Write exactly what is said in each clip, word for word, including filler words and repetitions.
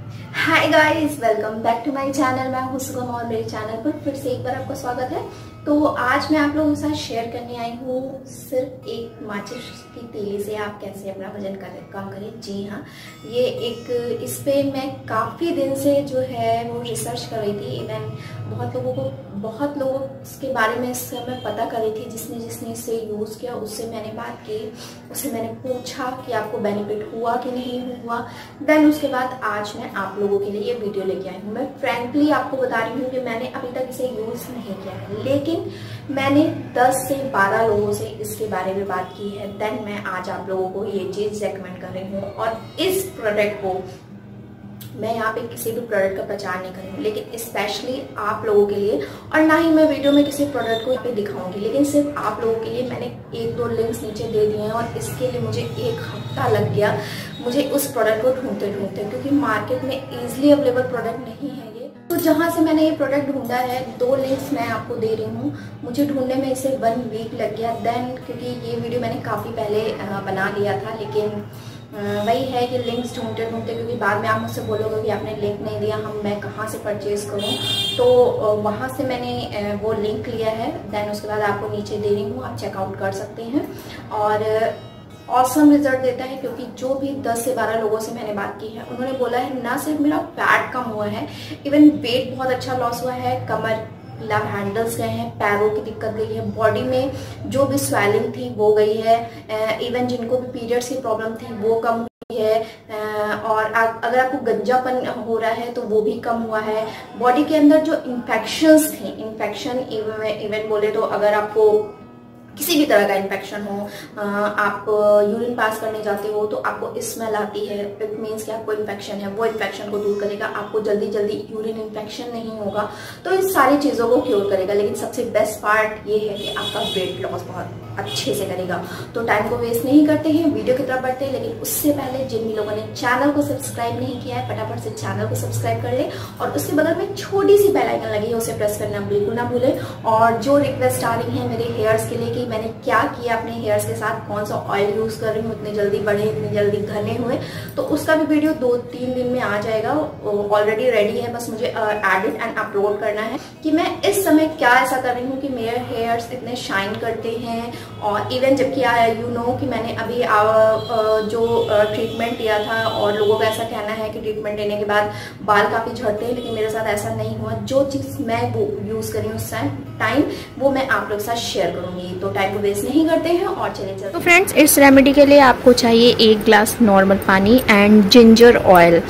Hi guys, welcome back to my channel. मैं हूं सुगम और मेरे चैनल पर फिर से एक बार आपका स्वागत है। तो आज मैं आप लोगों के साथ शेयर करने आई हूँ सिर्फ एक माचिस की तीली से आप कैसे अपना वजन कर कम करें। जी हाँ, ये एक इस पे मैं काफ़ी दिन से जो है वो रिसर्च कर रही थी। इवन बहुत लोगों को बहुत लोगों के बारे में इससे मैं पता कर रही थी, जिसने जिसने इसे यूज़ किया उससे मैंने बात की, उससे मैंने पूछा कि आपको बेनिफिट हुआ कि नहीं हुआ। देन उसके बाद आज मैं आप लोगों के लिए ये वीडियो लेके आई हूँ। मैं फ्रैंकली आपको बता रही हूँ कि मैंने अभी तक इसे यूज़ नहीं किया है, लेकिन मैंने दस से बारह लोगों से इसके बारे में बात की है। देन मैं आज आप लोगों को ये चीज़ रेकमेंड कर रही हूँ। और इस प्रोडक्ट को मैं यहाँ पे किसी भी प्रोडक्ट का प्रचार नहीं कर रही हूँ, लेकिन स्पेशली आप लोगों के लिए, और ना ही मैं वीडियो में किसी प्रोडक्ट को यहाँ पे दिखाऊंगी, लेकिन सिर्फ आप लोगों के लिए मैंने एक दो लिंक्स नीचे दे दिए हैं। और इसके लिए मुझे एक हफ्ता लग गया मुझे उस प्रोडक्ट को ढूंढते ढूंढते, क्योंकि मार्केट में ईजिली अवेलेबल प्रोडक्ट नहीं है ये। तो जहाँ से मैंने ये प्रोडक्ट ढूंढा है, दो लिंक्स मैं आपको दे रही हूँ। मुझे ढूंढने में इसे वन वीक लग गया। देन क्योंकि ये वीडियो मैंने काफ़ी पहले बना लिया था, लेकिन वही है कि लिंक्स ढूंढते ढूंढते, क्योंकि बाद में आप मुझसे बोलोगे कि आपने लिंक नहीं दिया, हम मैं कहाँ से परचेज करूँ। तो वहाँ से मैंने वो लिंक लिया है। देन उसके बाद आपको नीचे दे रही हूँ, आप चेकआउट कर सकते हैं। और ऑसम रिजल्ट देता है, क्योंकि जो भी दस से बारह लोगों से मैंने बात की है उन्होंने बोला है ना सिर्फ मेरा फैट कम हुआ है, इवन वेट बहुत अच्छा लॉस हुआ है, कमर लव हैंडल्स गए हैं, पैरों की दिक्कत गई है, बॉडी में जो भी स्वेलिंग थी वो गई है, इवन जिनको भी पीरियड्स की प्रॉब्लम थी वो कम हुई है। और अगर आपको गंजापन हो रहा है तो वो भी कम हुआ है। बॉडी के अंदर जो इन्फेक्शंस थे, इन्फेक्शन इवन बोले तो अगर आपको किसी भी तरह का इन्फेक्शन हो, आप यूरिन पास करने जाते हो तो आपको स्मेल आती है, इट मीन्स कि आपको इन्फेक्शन है, वो इन्फेक्शन को दूर करेगा। आपको जल्दी जल्दी यूरिन इन्फेक्शन नहीं होगा, तो इन सारी चीज़ों को क्योर करेगा। लेकिन सबसे बेस्ट पार्ट ये है कि आपका वेट लॉस बहुत अच्छे से करेगा। तो टाइम को वेस्ट नहीं करते हैं, वीडियो की तरफ बढ़ते हैं। लेकिन उससे पहले जिन भी लोगों ने चैनल को सब्सक्राइब नहीं किया है, फटाफट से चैनल को सब्सक्राइब कर ले, और उसके बगल में छोटी सी बेल आइकन लगी है, उसे प्रेस करना बिल्कुल ना भूलें। और जो रिक्वेस्ट आ रही है मेरे हेयर्स के लिए कि मैंने क्या किया अपने हेयर्स के साथ, कौन सा ऑयल यूज कर रही हूँ, इतने जल्दी बढ़े, इतने जल्दी घने हुए, तो उसका भी वीडियो दो तीन दिन में आ जाएगा। ऑलरेडी रेडी है, बस मुझे एडिट एंड अपलोड करना है कि मैं इस समय क्या ऐसा कर रही हूँ कि मेरे हेयर्स इतने शाइन करते हैं। और इवन जबकि यू नो कि मैंने अभी आ, आ, जो ट्रीटमेंट लिया था, और लोगों का ऐसा कहना है कि ट्रीटमेंट लेने के बाद बाल काफ़ी झड़ते हैं, लेकिन मेरे साथ ऐसा नहीं हुआ। जो चीज़ मैं वो यूज़ करी हूँ उस टाइम, वो मैं आप लोगों के साथ शेयर करूँगी। तो टाइम को वेस्ट नहीं करते हैं और चले चलते। तो फ्रेंड्स, इस रेमेडी के लिए आपको चाहिए एक ग्लास नॉर्मल पानी एंड जिंजर ऑयल।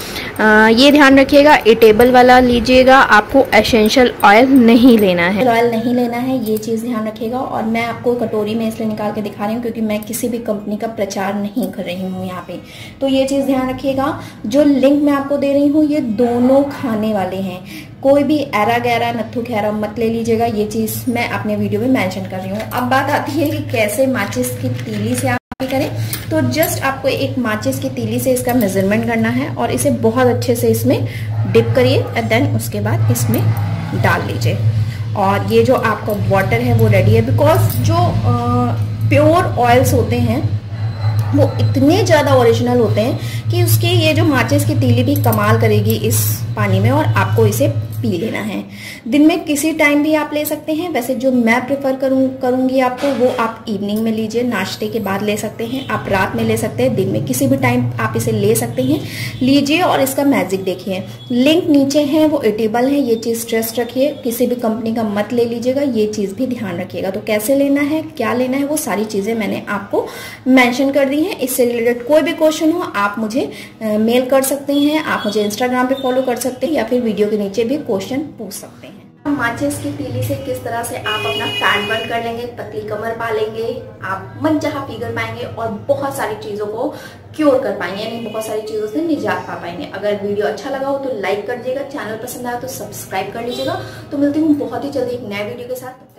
ये ध्यान रखिएगा, इटेबल वाला लीजिएगा, आपको एसेंशियल ऑयल नहीं लेना है। ऑयल नहीं लेना है, ये चीज़ ध्यान रखिएगा। और मैं आपको कटोरी में इसलिए निकाल के दिखा रही हूँ क्योंकि मैं किसी भी कंपनी का प्रचार नहीं कर रही हूँ यहाँ पे। तो ये चीज़ ध्यान रखिएगा। जो लिंक मैं आपको दे रही हूँ ये दोनों खाने वाले हैं, कोई भी एरा गैरा नत्थु खैरा मत ले लीजिएगा। ये चीज़ मैं अपने वीडियो में मेंशन कर रही हूँ। अब बात आती है कि कैसे माचिस की तीली से आप करें। तो जस्ट आपको एक माचिस की तीली से इसका मेजरमेंट करना है और इसे बहुत अच्छे से इसमें डिप करिए, एंड देन उसके बाद इसमें डाल लीजिए। और ये जो आपका वाटर है वो रेडी है, बिकॉज जो प्योर ऑयल्स होते हैं वो इतने ज़्यादा ओरिजिनल होते हैं कि उसके ये जो माचिस की तीली भी कमाल करेगी इस पानी में, और आपको इसे पी लेना है। दिन में किसी टाइम भी आप ले सकते हैं। वैसे जो मैं प्रेफर करूँ करूँगी आपको, वो आप इवनिंग में लीजिए, नाश्ते के बाद ले सकते हैं, आप रात में ले सकते हैं, दिन में किसी भी टाइम आप इसे ले सकते हैं। लीजिए और इसका मैजिक देखिए। लिंक नीचे है, वो इटेबल है, ये चीज़ ट्रस्ट रखिए। किसी भी कंपनी का मत ले लीजिएगा, ये चीज़ भी ध्यान रखिएगा। तो कैसे लेना है, क्या लेना है, वो सारी चीज़ें मैंने आपको मैंशन कर दी है। इससे रिलेटेड कोई भी क्वेश्चन हो आप मुझे मेल कर सकते हैं, आप मुझे इंस्टाग्राम पे फॉलो कर सकते हैं, या फिर वीडियो के नीचे भी क्वेश्चन पूछ सकते हैं। माचिस की तीली से किस तरह से आप अपना फैट बर्न कर लेंगे, पतली कमर पा लेंगे, आप मनचाहा फिगर पाएंगे, और बहुत सारी चीज़ों को क्योर कर पाएंगे, यानी बहुत सारी चीज़ों से निजात पा पाएंगे। अगर वीडियो अच्छा लगा हो तो लाइक कर दीजिएगा, चैनल पसंद आया तो सब्सक्राइब कर लीजिएगा। तो मिलती हूँ बहुत ही जल्दी एक नए वीडियो के साथ।